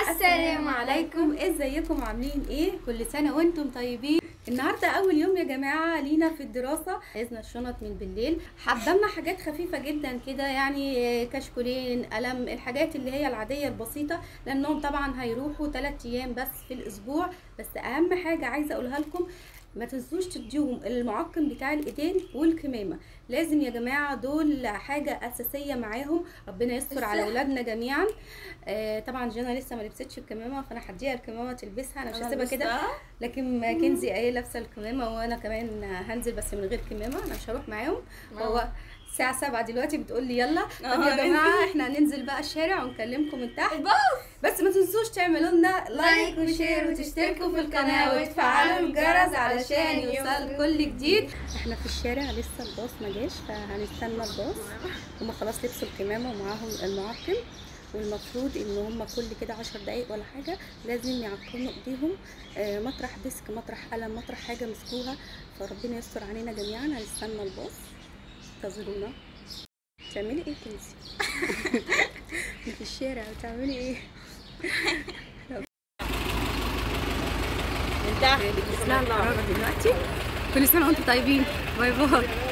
السلام عليكم، ازيكم عاملين ايه؟ كل سنه وانتم طيبين. النهارده اول يوم يا جماعه لينا في الدراسه، عايزنا الشنط من بالليل. حضرنا حاجات خفيفه جدا كده، يعني كشكولين، قلم، الحاجات اللي هي العاديه البسيطه، لانهم طبعا هيروحوا 3 ايام بس في الاسبوع. بس اهم حاجه عايزه اقولها لكم، ما تنسوش تديهم المعقم بتاع الايدين والكمامه، لازم يا جماعه، دول حاجه اساسيه معاهم. ربنا يستر على اولادنا جميعا. طبعا جانا لسه ما لبستش الكمامه، فانا هديها الكمامه تلبسها، انا مش هسيبها كده. لكن كنزي ايه لابسه الكمامه، وانا كمان هنزل بس من غير كمامه، انا مش هروح معاهم. هو الساعه 7 دلوقتي بتقول لي يلا. طب يا جماعه احنا هننزل بقى الشارع ونكلمكم من تحت، بس ما تنسوش تعملوا لنا لايك وشير وتشتركوا في القناه وتفعلوا الجرس علشان يوصل كل جديد. احنا في الشارع لسه الباص ما جاش، فهنستنى الباص. هما خلاص لبسوا الكمامه ومعاهم المعقم، والمفروض ان هم كل كده 10 دقايق ولا حاجه لازم يعقموا ايديهم، مطرح ديسك، مطرح قلم، مطرح حاجه مسكوها. فربنا يستر علينا جميعا. هنستنى الباص، انتظرونا. بتعملي ايه كنزي؟ في الشارع بتعملي ايه؟ بسم الله دلوقتي. كل سنه وانتم طيبين. باي باي.